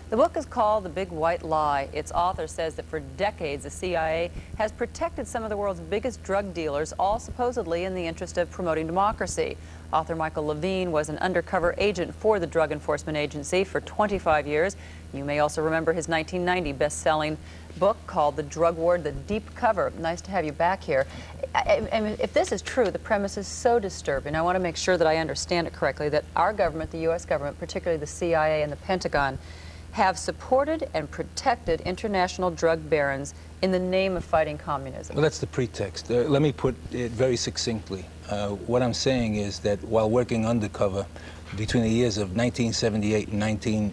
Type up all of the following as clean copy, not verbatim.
The book is called The Big White Lie. Its author says that for decades, the CIA has protected some of the world's biggest drug dealers, all supposedly in the interest of promoting democracy. Author Michael Levine was an undercover agent for the Drug Enforcement Agency for 25 years. You may also remember his 1990 best-selling book called The Drug War, The Deep Cover. Nice to have you back here. If this is true, the premise is so disturbing. I want to make sure that I understand it correctly, that our government, the U.S. government, particularly the CIA and the Pentagon, have supported and protected international drug barons in the name of fighting communism. Well, that's the pretext. Let me put it very succinctly. What I'm saying is that while working undercover between the years of 1978 and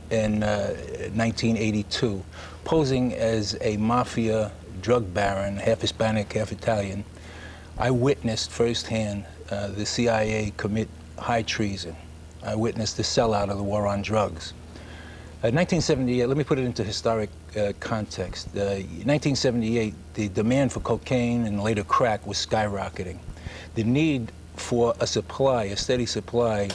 1982, posing as a mafia drug baron, half Hispanic, half Italian, I witnessed firsthand the CIA commit high treason. I witnessed the sellout of the war on drugs. 1978, let me put it into historic context. 1978, the demand for cocaine and later crack was skyrocketing. The need for a supply, a steady supply,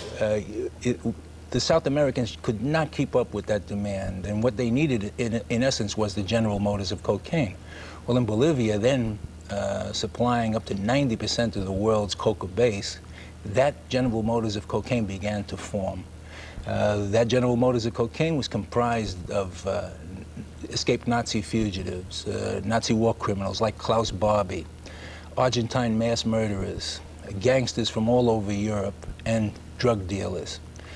the South Americans could not keep up with that demand, and what they needed, in essence, was the General Motors of cocaine. Well, in Bolivia, then supplying up to 90% of the world's coca base, that General Motors of cocaine began to form. That General Motors of cocaine was comprised of escaped Nazi fugitives, Nazi war criminals like Klaus Barbie, Argentine mass murderers, gangsters from all over Europe, and drug dealers.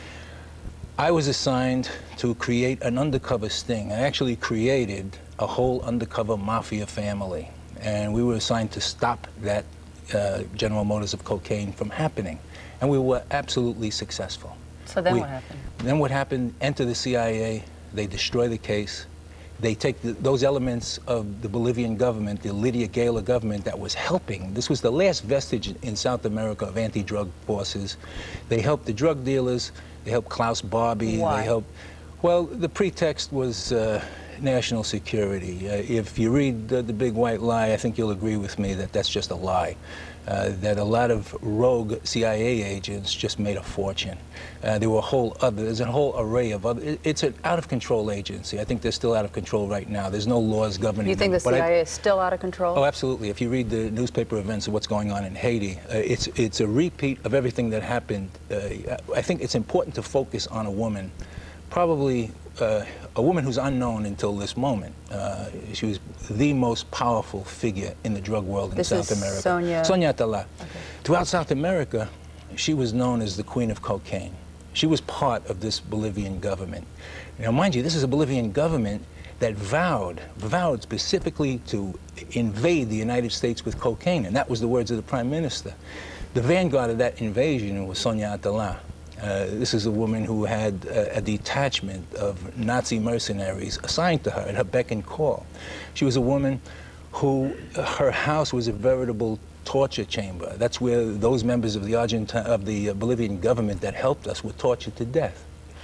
I was assigned to create an undercover sting. I actually created a whole undercover mafia family, and we were assigned to stop that General Motors of cocaine from happening, and we were absolutely successful. So then what happened? Then what happened, enter the CIA, they destroy the case, they take those elements of the Bolivian government, the Lydia Gayler government that was helping. This was the last vestige in South America of anti-drug forces. They helped the drug dealers, they helped Klaus Barbie. Why? They helped, well, the pretext was national security. If you read The Big White Lie, I think you'll agree with me that that's just a lie. That a lot of rogue CIA agents just made a fortune. There were there's a whole array of other, it's an out-of-control agency. I think they're still out of control right now. There's no laws governing them. You think the CIA is still out of control? Oh, absolutely. If you read the newspaper events of what's going on in Haiti, it's a repeat of everything that happened. I think it's important to focus on a woman, probably a woman who's unknown until this moment. She was the most powerful figure in the drug world in South America. Sonia Atala. Okay. Throughout South America, she was known as the Queen of Cocaine. She was part of this Bolivian government. Now, mind you, this is a Bolivian government that vowed specifically to invade the United States with cocaine, and that was the words of the Prime Minister. The vanguard of that invasion was Sonia Atala. This is a woman who had a detachment of Nazi mercenaries assigned to her at her beck and call. She was a woman who, her house was a veritable torture chamber. That's where those members of the Bolivian government that helped us were tortured to death.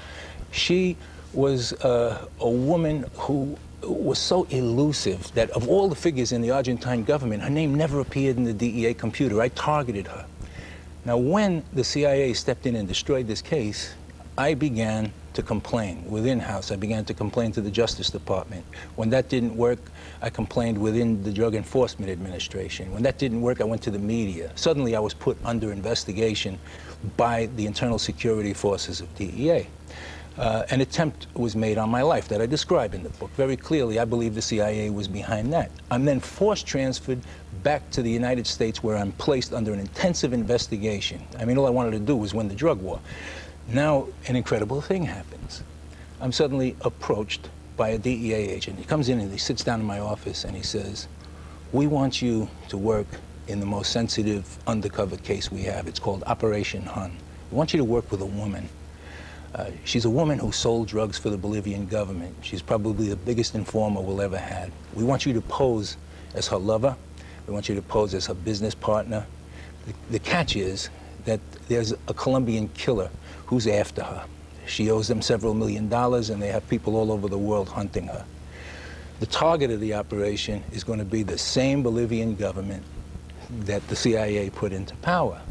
She was a woman who was so elusive that of all the figures in the Argentine government, her name never appeared in the DEA computer. I targeted her. Now, when the CIA stepped in and destroyed this case, I began to complain within-house. I began to complain to the Justice Department. When that didn't work, I complained within the Drug Enforcement Administration. When that didn't work, I went to the media. Suddenly, I was put under investigation by the internal security forces of DEA. An attempt was made on my life that I describe in the book. Very clearly, I believe the CIA was behind that. I'm then force transferred back to the United States, where I'm placed under an intensive investigation. I mean, all I wanted to do was win the drug war. Now, an incredible thing happens. I'm suddenly approached by a DEA agent. He comes in and he sits down in my office and he says, "We want you to work in the most sensitive undercover case we have. It's called Operation Hun. We want you to work with a woman. She's a woman who sold drugs for the Bolivian government. She's probably the biggest informer we'll ever had. We want you to pose as her lover. We want you to pose as her business partner. The catch is that there's a Colombian killer who's after her. She owes them several $1 million, and they have people all over the world hunting her. The target of the operation is going to be the same Bolivian government that the CIA put into power."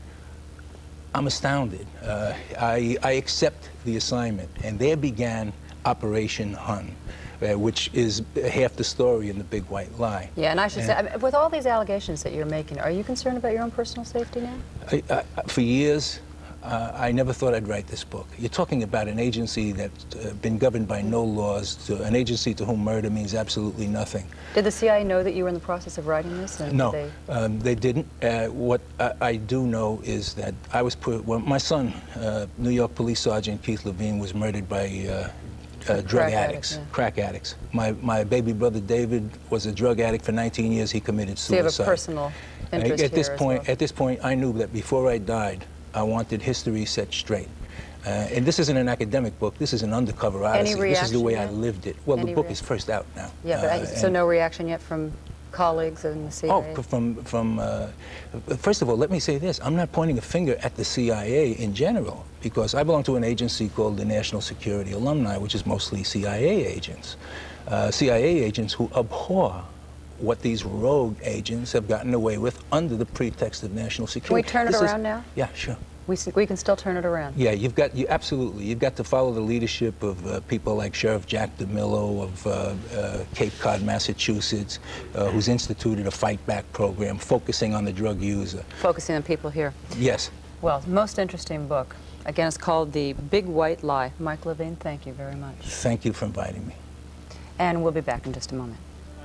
I'm astounded. I accept the assignment, and there began Operation Hun, which is half the story in The Big White Lie. Yeah, and I should say, I mean, with all these allegations that you're making, are you concerned about your own personal safety now? For years, I never thought I'd write this book. You're talking about an agency that's been governed by no laws, to an agency to whom murder means absolutely nothing. Did the CIA know that you were in the process of writing this? And No, they didn't. What I do know is that I was well, my son, New York Police Sergeant Keith Levine, was murdered by drug addicts, crack addicts. My baby brother David was a drug addict for 19 years. He committed suicide. So you have a personal interest at this here point, as well. At this point, I knew that before I died, I wanted history set straight. And this isn't an academic book. This is an undercover odyssey. This is the way I lived it. Well, the book is first out now. Yeah, but so no reaction yet from colleagues in the CIA? Oh, first of all, let me say this. I'm not pointing a finger at the CIA in general, because I belong to an agency called the National Security Alumni, which is mostly CIA agents. CIA agents who abhor what these rogue agents have gotten away with under the pretext of national security. Can we turn it around now? Yeah, sure. We can still turn it around. Yeah, absolutely. You've got to follow the leadership of people like Sheriff Jack DeMillo of Cape Cod, Massachusetts, who's instituted a fight back program focusing on the drug user. Focusing on people here. Yes. Well, most interesting book. Again, it's called The Big White Lie. Mike Levine, thank you very much. Thank you for inviting me. And we'll be back in just a moment.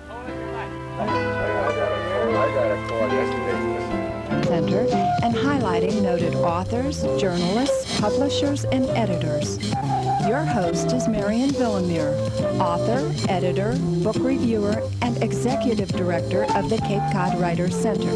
Center and highlighting noted authors, journalists, publishers, and editors. Your host is Marion Villamere, author, editor, book reviewer, and executive director of the Cape Cod Writers Center.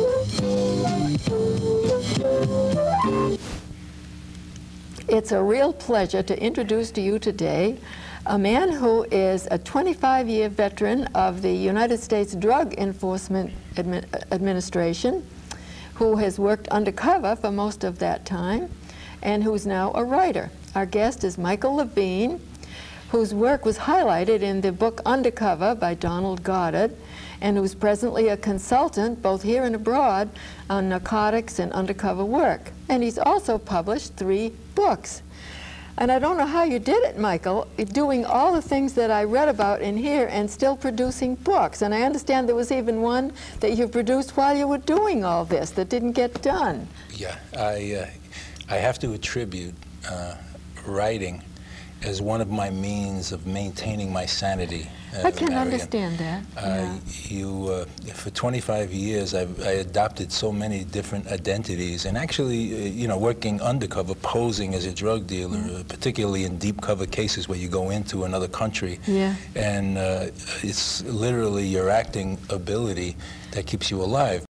It's a real pleasure to introduce to you today a man who is a 25-year veteran of the United States Drug Enforcement Administration, who has worked undercover for most of that time, and who's now a writer. Our guest is Michael Levine, whose work was highlighted in the book Undercover by Donald Goddard, and who's presently a consultant both here and abroad on narcotics and undercover work. And he's also published 3 books. And I don't know how you did it, Michael, doing all the things that I read about in here and still producing books. And I understand there was even one that you produced while you were doing all this that didn't get done. Yeah, I have to attribute writing as one of my means of maintaining my sanity. I can understand that. For 25 years, I adopted so many different identities, and actually, working undercover, posing as a drug dealer, particularly in deep cover cases where you go into another country, and it's literally your acting ability that keeps you alive.